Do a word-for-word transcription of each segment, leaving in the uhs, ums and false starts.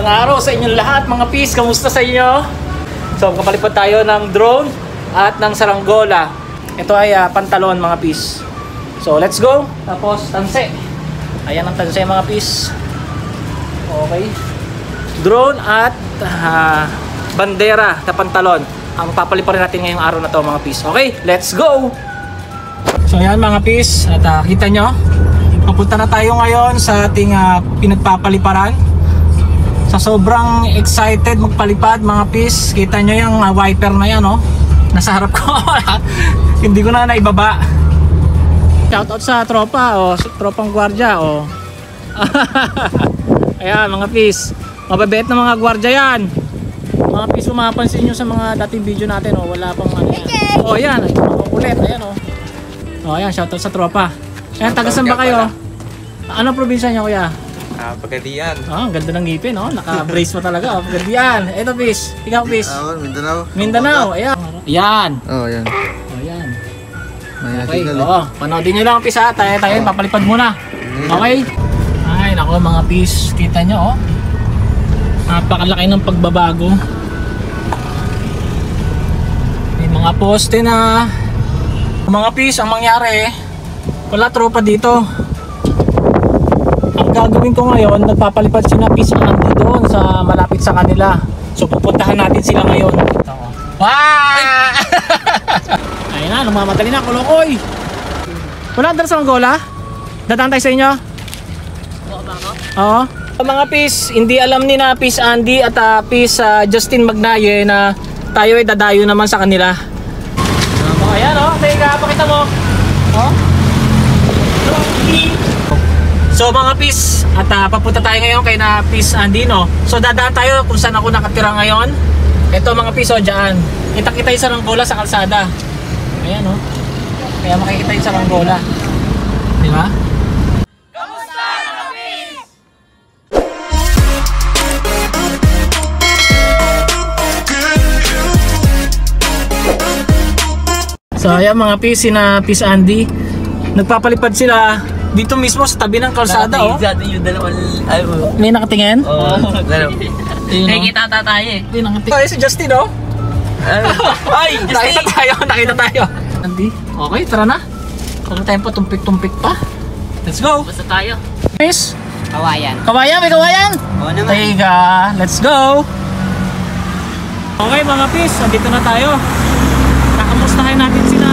Magandang araw sa inyong lahat mga peace. Kamusta sa inyo? So kapalipad tayo ng drone at ng saranggola. Ito ay uh, pantalon mga peace. So let's go. Tapos tanse. Ayan ang tanse mga peace. Okay. Drone at uh, bandera na pantalon ang papaliparin natin ngayong araw na to mga peace. Okay, let's go. So ayan mga peace. At uh, kita nyo, papunta na tayo ngayon sa ating uh, pinagpapaliparan. Sa sobrang excited magpalipad mga peace, kita nyo yung uh, wiper na yan, oh. Nasa harap ko. Hindi ko na naibaba. Shoutout sa tropa, oh, tropang gwardya, oh. Ayan mga peace, mababait na mga gwardya yan. Mga peace, kung mapapansin nyo sa mga dating video natin, oh, wala pang ano yan. Oh yan, ulit, ayan, oh. Oh ayan, shoutout sa tropa. Ayan, tagasan ba kayo? Ano probinsya nyo kuya? Ah, Pagadian. Ah, ang ganda ng ngipin, no? Naka-brace pa talaga, oh. Pagadian. Ito, Pis. Ikaw, Pis. Ah, Mindanao. Mindanao, ayan. Ayan. Oh, ayan. Oh, ayan. Okay, oo. Panoodin nyo lang, Pis, ha. Tayo, tayo, papalipad muna. Okay? Ay, nako, mga Pis. Kita nyo, oh. Napakalaki ng pagbabago. May mga poste na. Mga Pis, ang mangyari, wala tropa dito. Ang gagawin ko ngayon, nagpapalipad si Napis Andy doon sa malapit sa kanila. So pupuntahan natin sila ngayon. Wow! Ayun na, lumamadali na, kulokoy. Wala dala sa Angola? Dadaan tayo sa inyo? Oo ba ako? Oo. Mga Pis, hindi alam ni Napis Andy at uh, Pis uh, Justin Magnaye na tayo ay dadayo naman sa kanila. So, ayan o, oh. Teka, pakita mo. Oh. So mga Pis, at uh, papunta tayo ngayon kay na Pis Andy, no? So dadaan tayo kung saan ako nakatira ngayon. Ito mga Pis, o dyan. Kita-kita yung saranggola sa kalsada. Ayan, no? Kaya makikita yung saranggola. Di ba? Kamusta mga Pis? So ayan mga Pis, si na Pis Andy. Nagpapalipad sila dito mismo sa tabi ng kalsada, oh. Yung dalawang, ay mo. May nakatingin? Oo. Nakikita tayo eh. May nakatingin. Ay, si Justin, oh. Ay, Nakita tayo, nakita tayo. Andy, okay, tara na. Huwag na tayong patumpik-tumpik pa. Let's go. Basta tayo. Miss? Kawayan. Kawayan, may kawayan? Oo naman. Teka, let's go. Okay mga Pis, andito na tayo. Nakamustahin natin sila.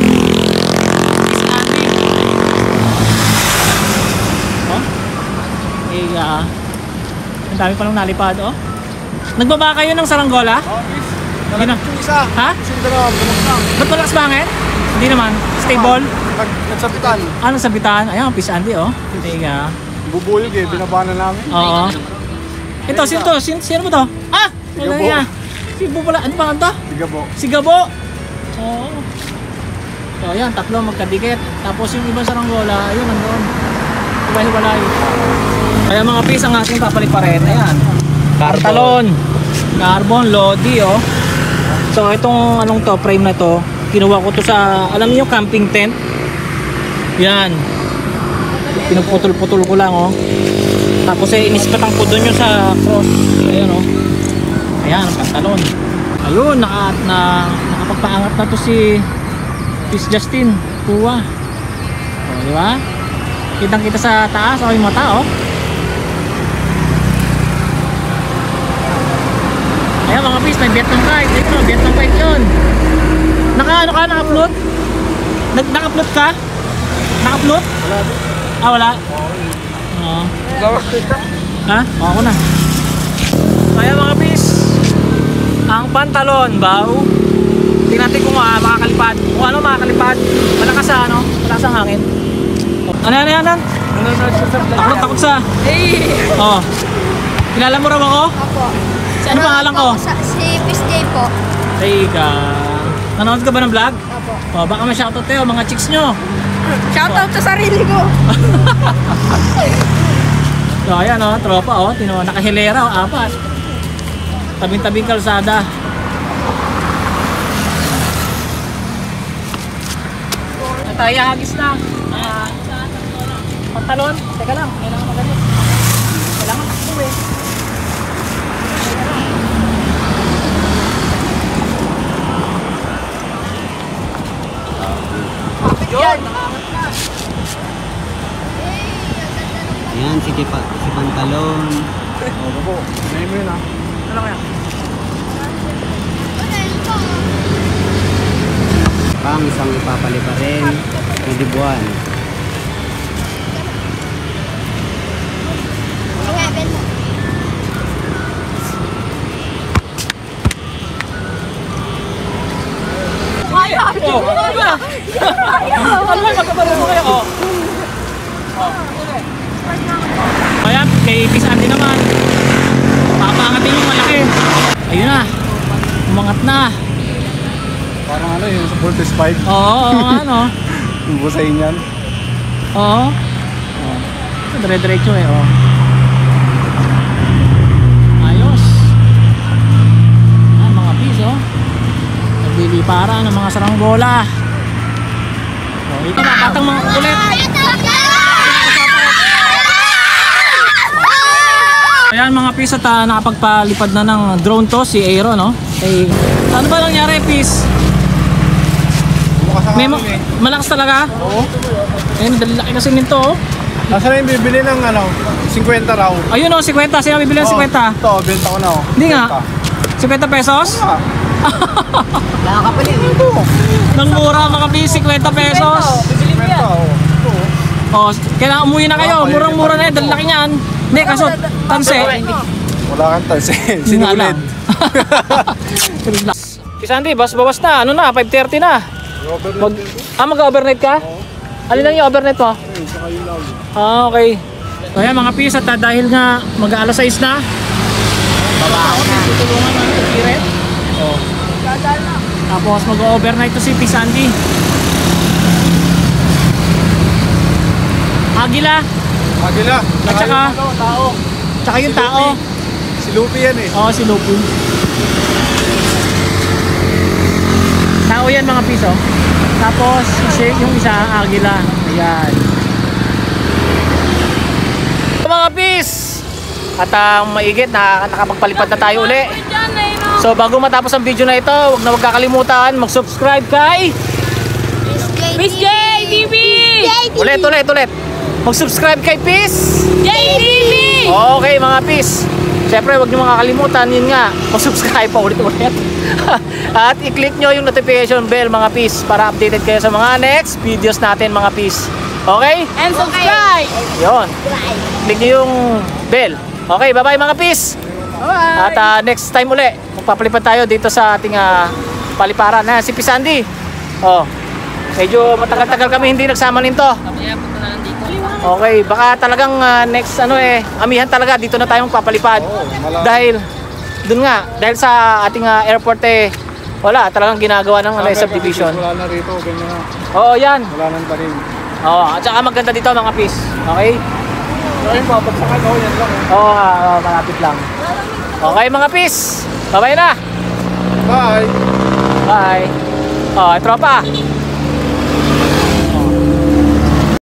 Uh, ang dami pa lang nalipad, oh. Nagbaba kayo ng saranggola? Oh, Pis. Hindi na. Isa. Ha? Sindaro, bumok lang. Ba't malakas bangit? Hindi naman. Stable? Nagsabitan. Ah, nagsabitan? Ayan, Pis Andy, oh. Tiga. Bubuyog eh, binabana namin. Oo. Ito, sino to? Sino, sino ba to? Ah! Wala Sigabo. niya. Sigabo pala. Ano ba ito? Sigabo. Sigabo. Oo. So, ayan, tatlo magkadikit. Tapos yung ibang saranggola, ayun, nandun. Hiwalay-hiwalay. Kaya mga Pis, ang ating papaliparin. Ayan. Pantalon. Carbon, Lodi, oh. So, itong anong to, frame na to, kinuha ko to sa, alam niyo, camping tent. Yan. Pinuputol-putol ko lang, oh. Tapos, eh, inispatang ko doon yung sa cross. Ayan, oh. Ayan, ang pantalon. Ayun, naka, na, nakapagpaangat na to si Pis Justin. Kuha. O, di ba? Kitang-kita sa taas, o, yung mata, oh. Ayan mga Pis, may Vietnam kite. Ito, Vietnam kite yun. Naka, ano ka, naka-upload? Nag, naka-upload ka? Naka-upload? Wala. Ah, wala? Oo. Ha? O, ako na. Ayan mga Pis, ang pantalon, baw. Tingnan natin kung uh, makakalipad. Kung ano makakalipad. Malakas sa ano? Malakas ang hangin. Ano yan, yan, yan? Ako takot sa. Hey! Oh. Kilala mo raw ako? Opo. Si ano pangalan ko? Sa, si Miss J po. Teka. Nanonood ka ba ng vlog? Opo. Oh, baka ma-shoutout tayo mga chicks nyo. Shoutout sa sarili ko. So ayan oh, tropa oh, tino nakahilera oh, apat. Tabing-tabing kalsada. Tayo hagis lang. Ah, pantalon. Teka lang, kailangan magalit. Kailangan takbo eh. po. Name mo yun ah. Ano kaya? Pang isang ipapaliba rin. Nadibuan. Oh, ano ba? Ano ba? Magkabaro mo kayo? Oh. Oh. Ayan, kay Piss Andy naman. Papangatin yung malaki. Ayun na. Umangat na. Parang ano yun, sa voltage spike. Oo, oo, ano. Yung busayin yan. Oo. Oh. Dire-diretso eh, oh. Ayos. Ah, mga Piss, oh. Naglilipara ng mga saranggola. Oh, ito na, patang mga kulit. Ayan mga Piss, at uh, nakapagpalipad na ng drone to, si Aero, no? Eh, ano ba nangyari, Piss? Bukas ang May ma amin eh. malakas talaga? Oo. Ayun, dali laki kasi nito, oh. Nasa na yung bibili ng ano, fifty raw. Ayun, oh, fifty. Sino bibili ng Oo, fifty? Ito, benta ko na oh. Hindi nga. Benta. fifty pesos? Ah, Nakakapalit. ito. Nang mura mga Piss, fifty pesos. Benta oh. Ito oh. Oh, kailangan umuwi na kayo. Murang-mura na yan, dali laki niyan. Hindi, kaso, tanse. Wala kang tansi. Yun nga Sinulid. lang. Piss Andy, bas-bawas na. Ano na, five thirty na. Mag ah, mag-overnight ka? Alin lang yung overnight mo? Ah, okay. So yan mga Piss, at uh, dahil nga mag-aalas sais na, baba ako na. Tutulungan na ng tiret. Oh. Tapos mag-overnight to si Piss Andy. Agila. Agila. At saka, tao. tsaka yung tao. Si Lupi yan eh. Oo, si Lupi. Tao yan mga Piss, oh. Tapos yung isa agila. Ayan. Mga Piss, at ang maigit na nakapagpalipad na tayo uli. So bago matapos ang video na ito, huwag na huwag kakalimutan mag-subscribe kay Piss J T V! Ulit, ulit, ulit. Mag-subscribe kay Piss J T V! Okay mga Piss, siyempre huwag nyo makakalimutan, yun nga, mag-subscribe pa ulit-ulit. At i-click nyo yung notification bell mga Piss para updated kayo sa mga next videos natin mga Piss. Okay? And subscribe! Yun. Click nyo yung bell. Okay, bye bye mga Piss. Bye! At uh, next time uli, magpapalipad tayo dito sa ating uh, paliparan. Na, si Piss Andy. Oh, medyo matagal-tagal kami hindi nagsama nito. Okay, baka talagang uh, next ano eh, amihan talaga dito na tayo magpapalipad. Oo, wala. Dahil dun nga, dahil sa ating uh, airport eh wala talagang ginagawa ng ano, eh, subdivision. Wala na rito, ganyan na. Oo, yan. Wala nang tanim. Oo, at saka maganda dito mga Piss. Okay? So ayun po, pagsakan ako yan lang eh. Oo, uh, malapit lang. Okay mga Piss. Bye-bye na. Bye! Bye. Oh, tropa.